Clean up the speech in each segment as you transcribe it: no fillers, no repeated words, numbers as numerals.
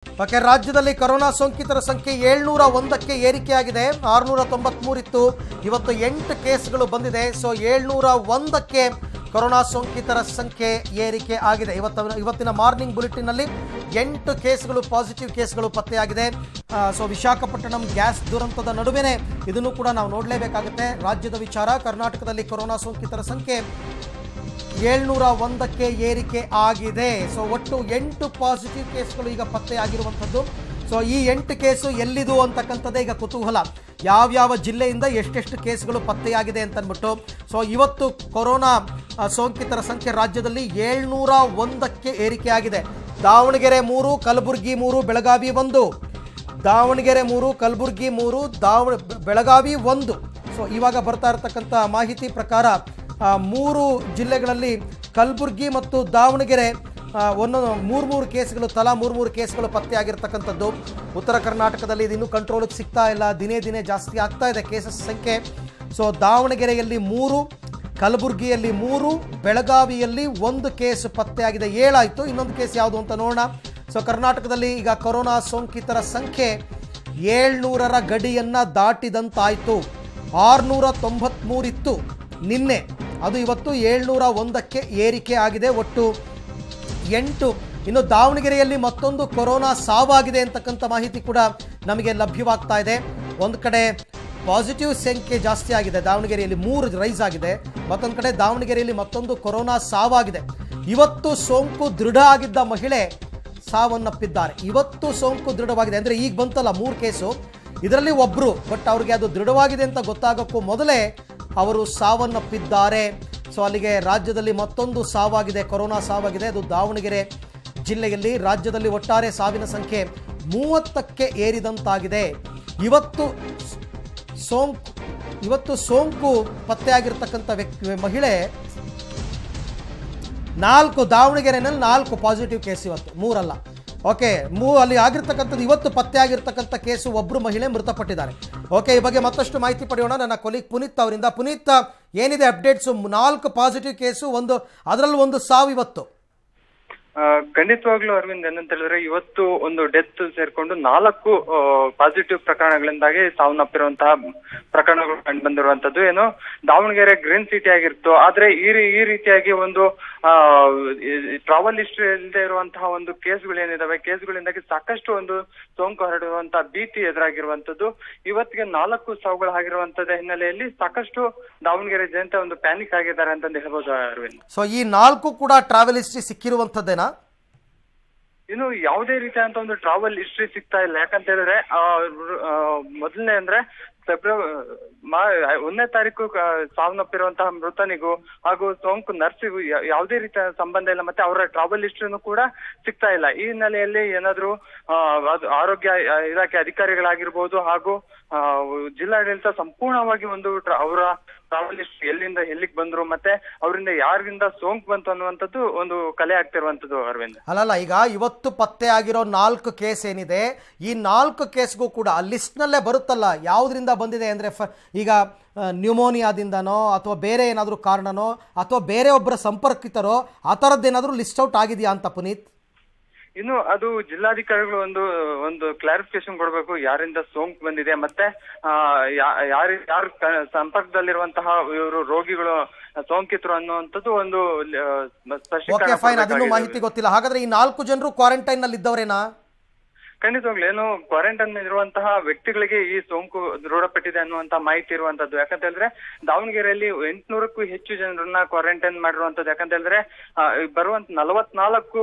Okay, ರಾಜ್ಯದಲ್ಲಿ corona ಸೋಂಕಿತರ ಸಂಖ್ಯೆ 701ಕ್ಕೆ ಏರಿಕೆಯಾಗಿದೆ. 693 ಇತ್ತು, ಇವತ್ತು 8 ಕೇಸ್ಗಳು ಬಂದಿದೆ. ಸೊ 701ಕ್ಕೆ ಕೊರೋನಾ ಸೋಂಕಿತರ ಸಂಖ್ಯೆ ಏರಿಕೆ ಆಗಿದೆ. ಇವತ್ತಿನ ಮಾರ್ನಿಂಗ್ ಬುಲೆಟಿನ್ನಲ್ಲಿ 8 ಕೇಸ್ಗಳು ಪಾಸಿಟಿವ್ ಕೇಸ್ಗಳು ಪತ್ತೆಯಾಗಿದೆ. ಸೊ ವಿಶಾಖಪಟ್ಟಣಂ ಗ್ಯಾಸ್ ದುರಂತದ ನಡುವೆನೇ ಇದನ್ನು ಕೂಡ ನಾವು ನೋಡಲೇಬೇಕಾಗುತ್ತೆ. ರಾಜ್ಯದ ವಿಚಾರ, ಕರ್ನಾಟಕದಲ್ಲಿ ಕೊರೋನಾ ಸೋಂಕಿತರ ಸಂಖ್ಯೆ 701ಕ್ಕೆ ಏರಿಕೆ ಆಗಿದೆ. ಸೊ ಒಟ್ಟು 8 ಪಾಸಿಟಿವ್ ಕೇಸ್ಗಳು ಈಗ ಪತ್ತೆಯಾಗಿರುವಂಥದ್ದು. ಸೊ ಈ 8 ಕೇಸು ಎಲ್ಲಿದು ಅಂತಕ್ಕಂಥದ್ದೇ ಈಗ ಕುತೂಹಲ. ಯಾವ್ಯಾವ ಜಿಲ್ಲೆಯಿಂದ ಎಷ್ಟೆಷ್ಟು ಕೇಸ್ಗಳು ಪತ್ತೆಯಾಗಿದೆ ಅಂತಂದ್ಬಿಟ್ಟು. ಸೊ ಇವತ್ತು ಕೊರೋನಾ ಸೋಂಕಿತರ ಸಂಖ್ಯೆ ರಾಜ್ಯದಲ್ಲಿ 701ಕ್ಕೆ ಏರಿಕೆಯಾಗಿದೆ. ದಾವಣಗೆರೆ 3, ಕಲಬುರಗಿ 3, ಬೆಳಗಾವಿ 1. ದಾವಣಗೆರೆ 3, ಕಲಬುರಗಿ 3, ಬೆಳಗಾವಿ 1. ಸೊ ಇವಾಗ ಬರ್ತಾ ಇರತಕ್ಕಂಥ ಮಾಹಿತಿ ಪ್ರಕಾರ 3 ಜಿಲ್ಲೆಗಳಲ್ಲಿ ಕಲಬುರಗಿ ಮತ್ತು ದಾವಣಗೆರೆ ಒಂದೊಂದು 3 ಕೇಸ್ಗಳು, ತಲಾ 3 ಕೇಸ್ಗಳು ಪತ್ತೆಯಾಗಿರ್ತಕ್ಕಂಥದ್ದು. ಉತ್ತರ ಕರ್ನಾಟಕದಲ್ಲಿ ಇದು ಇನ್ನೂ ಕಂಟ್ರೋಲಿಗೆ ಸಿಗ್ತಾ ಇಲ್ಲ, ದಿನೇ ದಿನೇ ಜಾಸ್ತಿ ಆಗ್ತಾ ಇದೆ ಕೇಸಸ್ ಸಂಖ್ಯೆ. ಸೊ ದಾವಣಗೆರೆಯಲ್ಲಿ 3, ಕಲಬುರಗಿಯಲ್ಲಿ 3, ಬೆಳಗಾವಿಯಲ್ಲಿ 1 ಕೇಸ್ ಪತ್ತೆಯಾಗಿದೆ. 7 ಆಯಿತು. ಇನ್ನೊಂದು ಕೇಸ್ ಯಾವುದು ಅಂತ ನೋಡೋಣ. ಸೊ ಕರ್ನಾಟಕದಲ್ಲಿ ಈಗ ಕೊರೋನಾ ಸೋಂಕಿತರ ಸಂಖ್ಯೆ 700ರ ಗಡಿಯನ್ನು ದಾಟಿದಂತಾಯಿತು. 693 ಇತ್ತು ನಿನ್ನೆ, ಅದು ಇವತ್ತು 701ಕ್ಕೆ ಏರಿಕೆ ಆಗಿದೆ. ಒಟ್ಟು 8. ಇನ್ನು ದಾವಣಗೆರೆಯಲ್ಲಿ ಮತ್ತೊಂದು ಕೊರೋನಾ ಸಾವಾಗಿದೆ ಅಂತಕ್ಕಂಥ ಮಾಹಿತಿ ಕೂಡ ನಮಗೆ ಲಭ್ಯವಾಗ್ತಾ ಇದೆ. ಒಂದು ಕಡೆ ಪಾಸಿಟಿವ್ ಸಂಖ್ಯೆ ಜಾಸ್ತಿ ಆಗಿದೆ, ದಾವಣಗೆರೆಯಲ್ಲಿ 3 ರೈಸ್ ಆಗಿದೆ. ಮತ್ತೊಂದು ಕಡೆ ದಾವಣಗೆರೆಯಲ್ಲಿ ಮತ್ತೊಂದು ಕೊರೋನಾ ಸಾವಾಗಿದೆ. ಇವತ್ತು ಸೋಂಕು ದೃಢ ಆಗಿದ್ದ ಮಹಿಳೆ ಸಾವನ್ನಪ್ಪಿದ್ದಾರೆ. ಇವತ್ತು ಸೋಂಕು ದೃಢವಾಗಿದೆ ಅಂದರೆ ಈಗ ಬಂತಲ್ಲ 3 ಕೇಸು, ಇದರಲ್ಲಿ ಒಬ್ಬರು, ಬಟ್ ಅವ್ರಿಗೆ ಅದು ದೃಢವಾಗಿದೆ ಅಂತ ಗೊತ್ತಾಗೋಕ್ಕೂ ಮೊದಲೇ ಅವರು ಸಾವನ್ನಪ್ಪಿದ್ದಾರೆ. ಸೊ ಅಲ್ಲಿಗೆ ರಾಜ್ಯದಲ್ಲಿ ಮತ್ತೊಂದು ಸಾವಾಗಿದೆ, ಕೊರೋನಾ ಸಾವಾಗಿದೆ. ಅದು ದಾವಣಗೆರೆ ಜಿಲ್ಲೆಯಲ್ಲಿ. ರಾಜ್ಯದಲ್ಲಿ ಒಟ್ಟಾರೆ ಸಾವಿನ ಸಂಖ್ಯೆ 30ಕ್ಕೆ ಏರಿದಂತಾಗಿದೆ. ಇವತ್ತು ಸೋಂಕು ಪತ್ತೆಯಾಗಿರ್ತಕ್ಕಂಥ ಮಹಿಳೆ 4, ದಾವಣಗೆರೆನಲ್ಲಿ 4 ಪಾಸಿಟಿವ್ ಕೇಸ್ ಇವತ್ತು, 3 ಅಲ್ಲ. ಓಕೆ, ಅಲ್ಲಿ ಆಗಿರ್ತಕ್ಕಂಥದ್ದು ಇವತ್ತು ಪತ್ತೆ ಆಗಿರ್ತಕ್ಕಂಥ ಕೇಸು ಒಬ್ಬರು ಮಹಿಳೆ ಮೃತಪಟ್ಟಿದ್ದಾರೆ. ಓಕೆ, ಈ ಬಗ್ಗೆ ಮತ್ತಷ್ಟು ಮಾಹಿತಿ ಪಡೆಯೋಣ ನನ್ನ ಕೊಲೀಗ್ ಪುನೀತ್ ಅವರಿಂದ. ಪುನೀತ್, ಏನಿದೆ ಅಪ್ಡೇಟ್ಸು? 4 ಪಾಸಿಟಿವ್ ಕೇಸು, ಅದರಲ್ಲಿ 1 ಸಾವು ಇವತ್ತು. ಖಂಡಿತವಾಗ್ಲೂ ಅರವಿಂದ್, ಏನಂತ ಹೇಳಿದ್ರೆ ಇವತ್ತು ಒಂದು ಡೆತ್ ಸೇರ್ಕೊಂಡು 4 ಪಾಸಿಟಿವ್ ಪ್ರಕರಣಗಳಿಂದಾಗಿ ಸಾವನ್ನಪ್ಪಿರುವಂತಹ ಪ್ರಕರಣಗಳು ಕಂಡು ಬಂದಿರುವಂತದ್ದು. ಏನು ದಾವಣಗೆರೆ ಗ್ರೀನ್ ಸಿಟಿ ಆಗಿತ್ತು, ಆದ್ರೆ ಈ ರೀತಿಯಾಗಿ ಒಂದು ಟ್ರಾವೆಲ್ ಹಿಸ್ಟ್ರಿ ಇಲ್ಲದೆ ಇರುವಂತಹ ಒಂದು ಕೇಸ್ಗಳೇನಿದಾವೆ, ಕೇಸ್ಗಳಿಂದಾಗಿ ಸಾಕಷ್ಟು ಒಂದು ಸೋಂಕು ಹರಡುವಂತಹ ಭೀತಿ ಎದುರಾಗಿರುವಂತದ್ದು. ಇವತ್ತಿಗೆ 4 ಸಾವುಗಳು ಆಗಿರುವಂತದ ಹಿನ್ನೆಲೆಯಲ್ಲಿ ಸಾಕಷ್ಟು ದಾವಣಗೆರೆ ಜನತೆ ಒಂದು ಪ್ಯಾನಿಕ್ ಆಗಿದ್ದಾರೆ ಅಂತಂದು ಹೇಳ್ಬೋದು ಅರವಿಂದ್. ಸೊ ಈ 4 ಕೂಡ ಟ್ರಾವೆಲ್ ಹಿಸ್ಟ್ರಿ ಸಿಕ್ಕಿರುವಂತದ್ದೇನಾ? ಇನ್ನು ಯಾವುದೇ ರೀತಿಯಾದಂತ ಒಂದು ಟ್ರಾವೆಲ್ ಹಿಸ್ಟ್ರಿ ಸಿಗ್ತಾ ಇಲ್ಲ. ಯಾಕಂತ ಹೇಳಿದ್ರೆ ಮೊದಲನೇ ಅಂದ್ರೆ ಫೆಬ್ರವರಿ 1ನೇ ತಾರೀಕು ಸಾವನ್ನಪ್ಪಿರುವಂತಹ ಮೃತನಿಗೂ ಹಾಗೂ ಸೋಂಕು ನರ್ಸಿಗೂ ಯಾವುದೇ ರೀತಿಯ ಸಂಬಂಧ ಇಲ್ಲ. ಮತ್ತೆ ಅವರ ಟ್ರಾವೆಲ್ ಹಿಸ್ಟ್ರಿನೂ ಕೂಡ ಸಿಗ್ತಾ ಇಲ್ಲ. ಈ ಹಿನ್ನೆಲೆಯಲ್ಲಿ ಏನಾದ್ರು ಆರೋಗ್ಯ ಇಲಾಖೆ ಅಧಿಕಾರಿಗಳಾಗಿರ್ಬೋದು ಹಾಗೂ ಜಿಲ್ಲಾಡಳಿತ ಸಂಪೂರ್ಣವಾಗಿ ಒಂದು ಅವರ ಟ್ರಾವೆಲ್ ಹಿಸ್ಟ್ರಿ ಎಲ್ಲಿಂದ ಎಲ್ಲಿಗೆ ಬಂದ್ರು, ಮತ್ತೆ ಅವರಿಂದ ಯಾರಿಂದ ಸೋಂಕು ಬಂತು ಅನ್ನುವಂಥದ್ದು ಒಂದು ಕಲೆ ಆಗ್ತಿರುವಂತದ್ದು ಅರವಿಂದ್. ಅಲ್ಲಲ್ಲ, ಈಗ ಇವತ್ತು ಪತ್ತೆ ಆಗಿರೋ 4 ಕೇಸ್ ಏನಿದೆ, ಈ 4 ಕೇಸ್ಗೂ ಕೂಡ ಆ ಲಿಸ್ಟ್ನಲ್ಲೇ ಬರುತ್ತಲ್ಲ ಯಾವುದರಿಂದ ಬಂದಿದೆ ಅಂದರೆ, ಈಗ ನ್ಯೂಮೋನಿಯಾದಿಂದನೋ ಅಥವಾ ಬೇರೆ ಏನಾದರೂ ಕಾರಣನೋ ಅಥವಾ ಬೇರೆ ಒಬ್ಬರ ಸಂಪರ್ಕಿತರೋ ಆ ಥರದ್ದೇನಾದರೂ ಲಿಸ್ಟ್ ಔಟ್ ಆಗಿದೆಯಾ ಅಂತ ಪುನೀತ್? ಇನ್ನು ಅದು ಜಿಲ್ಲಾಧಿಕಾರಿಗಳು ಒಂದು ಕ್ಲಾರಿಫಿಕೇಶನ್ ಕೊಡಬೇಕು, ಯಾರಿಂದ ಸೋಂಕು ಬಂದಿದೆ, ಮತ್ತೆ ಯಾರು ಸಂಪರ್ಕದಲ್ಲಿರುವಂತಹ ಇವರು ರೋಗಿಗಳು ಸೋಂಕಿತರು ಅನ್ನುವಂಥದ್ದು ಒಂದು ಸ್ಪಷ್ಟೀಕರಣ. ಅದನ್ನು ಮಾಹಿತಿ ಗೊತ್ತಿಲ್ಲ. ಹಾಗಾದ್ರೆ ಈ 4 ಜನರು ಕ್ವಾರಂಟೈನ್ ನಲ್ಲಿ ಇದ್ದವರೇನಾ? ಖಂಡಿತವಾಗ್ಲು ಏನು ಕ್ವಾರಂಟೈನ್ ಇರುವಂತಹ ವ್ಯಕ್ತಿಗಳಿಗೆ ಈ ಸೋಂಕು ದೃಢಪಟ್ಟಿದೆ ಅನ್ನುವಂತಹ ಮಾಹಿತಿ ಇರುವಂತದ್ದು. ಯಾಕಂತ ಹೇಳಿದ್ರೆ ದಾವಣಗೆರೆಯಲ್ಲಿ 800ಕ್ಕೂ ಹೆಚ್ಚು ಜನರನ್ನ ಕ್ವಾರಂಟೈನ್ ಮಾಡಿರುವಂತದ್ದು. ಯಾಕಂತ ಹೇಳಿದ್ರೆ ಬರುವಂತ 44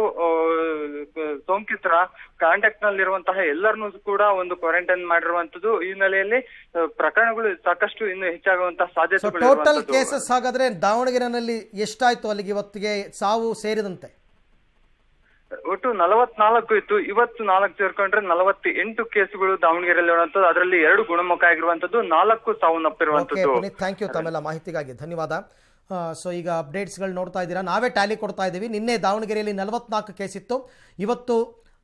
ಸೋಂಕಿತರ ಕಾಂಟ್ಯಾಕ್ಟ್ ನಲ್ಲಿ ಇರುವಂತಹ ಎಲ್ಲರನ್ನೂ ಕೂಡ ಒಂದು ಕ್ವಾರಂಟೈನ್ ಮಾಡಿರುವಂತದ್ದು. ಈ ಹಿನ್ನೆಲೆಯಲ್ಲಿ ಪ್ರಕರಣಗಳು ಸಾಕಷ್ಟು ಇನ್ನು ಹೆಚ್ಚಾಗುವಂತಹ ಸಾಧ್ಯತೆಗಳು. ಟೋಟಲ್ ಕೇಸಸ್ ಹಾಗಾದ್ರೆ ದಾವಣಗೆರೆನಲ್ಲಿ ಎಷ್ಟಾಯ್ತು ಅಲ್ಲಿಗೆ ಇವತ್ತಿಗೆ ಸಾವು ಸೇರಿದಂತೆ? ಒಟ್ಟು 44 ಇತ್ತು, ಇವತ್ತು 4 ಸೇರ್ಕೊಂಡ್ರೆ 48 ಕೇಸುಗಳು ದಾವಣಗೆರೆಯಲ್ಲಿ ಇರುವಂತದ್ದು. ಅದರಲ್ಲಿ 2 ಗುಣಮುಖ ಆಗಿರುವಂತದ್ದು, 4 ಸಾವನ್ನಪ್ಪಿರುವಂತದ್ದು. ಥ್ಯಾಂಕ್ ಯು ತಮ್ಮೆಲ್ಲ ಮಾಹಿತಿಗಾಗಿ, ಧನ್ಯವಾದ. ಸೊ ಈಗ ಅಪ್ಡೇಟ್ಸ್ಗಳು ನೋಡ್ತಾ ಇದ್ದೀರಾ, ನಾವೇ ಟ್ಯಾಲಿ ಕೊಡ್ತಾ ಇದ್ದೀವಿ. ನಿನ್ನೆ ದಾವಣಗೆರೆಯಲ್ಲಿ 44 ಕೇಸ್ ಇತ್ತು, ಇವತ್ತು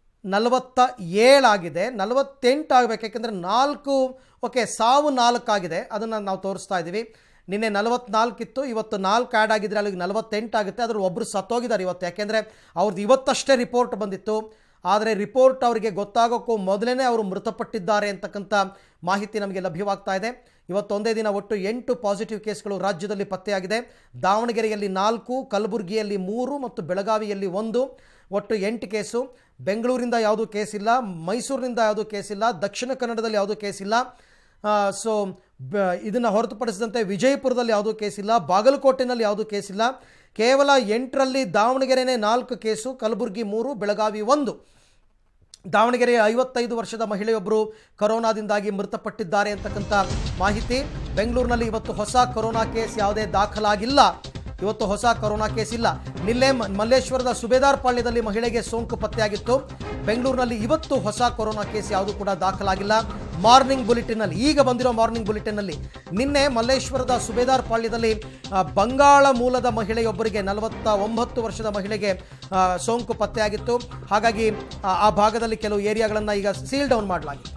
47 ಆಗಿದೆ, 48 ಆಗಬೇಕು. ಯಾಕೆಂದರೆ 4 ಸಾವು 4 ಆಗಿದೆ, ಅದನ್ನು ನಾವು ತೋರಿಸ್ತಾ ಇದ್ದೀವಿ. ನಿನ್ನೆ 44 ಇತ್ತು, ಇವತ್ತು 4 ಆ್ಯಡ್ ಆಗಿದ್ರೆ ಅಲ್ಲಿಗೆ 48 ಆಗುತ್ತೆ. ಅದ್ರ ಒಬ್ಬರು ಸತ್ತೋಗಿದ್ದಾರೆ ಇವತ್ತು. ಯಾಕೆಂದರೆ ಅವ್ರದ್ದು ಇವತ್ತಷ್ಟೇ ರಿಪೋರ್ಟ್ ಬಂದಿತ್ತು. ಆದರೆ ರಿಪೋರ್ಟ್ ಅವರಿಗೆ ಗೊತ್ತಾಗೋಕ್ಕೂ ಮೊದಲೇ ಅವರು ಮೃತಪಟ್ಟಿದ್ದಾರೆ ಅಂತಕ್ಕಂಥ ಮಾಹಿತಿ ನಮಗೆ ಲಭ್ಯವಾಗ್ತಾ ಇದೆ. ಇವತ್ತೊಂದೇ ದಿನ ಒಟ್ಟು 8 ಪಾಸಿಟಿವ್ ಕೇಸ್ಗಳು ರಾಜ್ಯದಲ್ಲಿ ಪತ್ತೆಯಾಗಿದೆ. ದಾವಣಗೆರೆಯಲ್ಲಿ 4, ಕಲಬುರಗಿಯಲ್ಲಿ 3 ಮತ್ತು ಬೆಳಗಾವಿಯಲ್ಲಿ 1, ಒಟ್ಟು 8 ಕೇಸು. ಬೆಂಗಳೂರಿಂದ ಯಾವುದೂ ಕೇಸಿಲ್ಲ, ಮೈಸೂರಿನಿಂದ ಯಾವುದೂ ಕೇಸಿಲ್ಲ, ದಕ್ಷಿಣ ಕನ್ನಡದಲ್ಲಿ ಯಾವುದೂ ಕೇಸಿಲ್ಲ. ಸೊ ಇದನ್ನು ಹೊರತುಪಡಿಸಿದಂತೆ ವಿಜಯಪುರದಲ್ಲಿ ಯಾವುದೂ ಕೇಸಿಲ್ಲ, ಬಾಗಲಕೋಟೆನಲ್ಲಿ ಯಾವುದೂ ಕೇಸಿಲ್ಲ. ಕೇವಲ 8ರಲ್ಲಿ ದಾವಣಗೆರೆನೇ 4 ಕೇಸು, ಕಲಬುರಗಿ 3, ಬೆಳಗಾವಿ 1. ದಾವಣಗೆರೆಯ 55 ವರ್ಷದ ಮಹಿಳೆಯೊಬ್ಬರು ಕೊರೋನಾದಿಂದಾಗಿ ಮೃತಪಟ್ಟಿದ್ದಾರೆ ಅಂತಕ್ಕಂಥ ಮಾಹಿತಿ. ಬೆಂಗಳೂರಿನಲ್ಲಿ ಇವತ್ತು ಹೊಸ ಕೊರೋನಾ ಕೇಸ್ ಯಾವುದೇ ದಾಖಲಾಗಿಲ್ಲ. ಇವತ್ತು ಹೊಸ ಕೊರೋನಾ ಕೇಸ್ ಇಲ್ಲ. ನಿನ್ನೆ ಮಲ್ಲೇಶ್ವರದ ಸುಬೇದಾರ್ ಪಾಳ್ಯದಲ್ಲಿ ಮಹಿಳೆಗೆ ಸೋಂಕು ಪತ್ತೆಯಾಗಿತ್ತು. ಬೆಂಗಳೂರಿನಲ್ಲಿ ಇವತ್ತು ಹೊಸ ಕೊರೋನಾ ಕೇಸ್ ಯಾವುದು ಕೂಡ ದಾಖಲಾಗಿಲ್ಲ. ಮಾರ್ನಿಂಗ್ ಬುಲೆಟಿನ್ನಲ್ಲಿ, ಈಗ ಬಂದಿರೋ ಮಾರ್ನಿಂಗ್ ಬುಲೆಟಿನ್ನಲ್ಲಿ ನಿನ್ನೆ ಮಲ್ಲೇಶ್ವರದ ಸುಬೇದಾರ್ ಪಾಳ್ಯದಲ್ಲಿ ಬಂಗಾಳ ಮೂಲದ ಮಹಿಳೆಯೊಬ್ಬರಿಗೆ 49 ವರ್ಷದ ಮಹಿಳೆಗೆ ಸೋಂಕು ಪತ್ತೆಯಾಗಿತ್ತು. ಹಾಗಾಗಿ ಆ ಭಾಗದಲ್ಲಿ ಕೆಲವು ಏರಿಯಾಗಳನ್ನು ಈಗ ಸೀಲ್ ಡೌನ್ ಮಾಡಲಾಗಿದೆ.